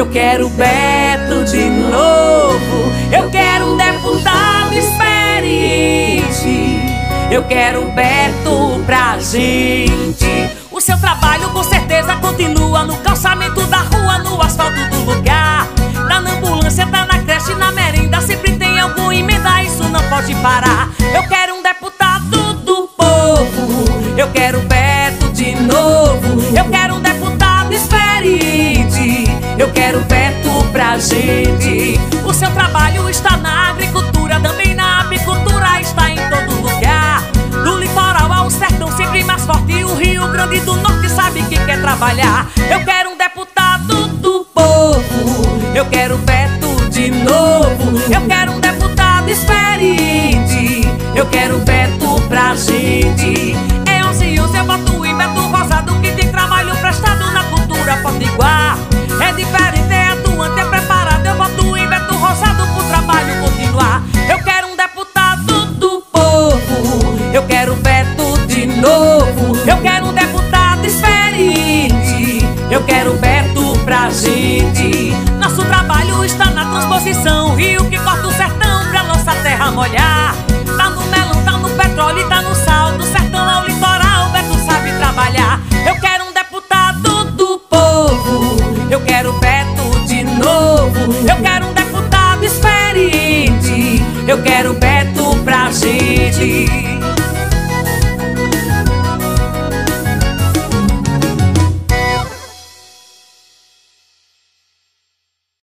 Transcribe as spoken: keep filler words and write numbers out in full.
Eu quero Beto de novo. Eu quero um deputado experiente. Eu quero Beto pra gente. O seu trabalho com certeza continua no calçamento da rua, no asfalto do lugar. Tá na ambulância, tá na creche, na merenda, sempre tem algum emenda, isso não pode parar. Eu quero um deputado do povo. Eu quero Beto de novo. Eu quero um deputado experiente. Eu quero Beto pra gente. O seu trabalho está na agricultura, também na apicultura, está em todo lugar. Do litoral ao sertão, sempre mais forte. O Rio Grande do Norte sabe que quer trabalhar. Eu quero um deputado do povo. Eu quero Beto de novo. Eu quero um deputado experiente. Eu quero Beto pra gente. É onze e onze, eu voto em Beto Rosado, que tem trabalho prestado na cultura potiguar. É diferente, é atuante, é preparado. Eu voto em Beto Rosado pro trabalho continuar. Eu quero um deputado do povo. Eu quero Beto de novo. Eu quero um deputado experiente. Eu quero Beto pra gente. Nosso trabalho está na transposição, rio que corta o sertão pra nossa terra molhar. Tá no melão, tá no petróleo e tá no sal. Do sertão ao litoral, Beto sabe trabalhar. Eu quero um deputado do povo. Eu quero Beto de novo. Eu quero um deputado experiente. Eu quero Beto pra gente.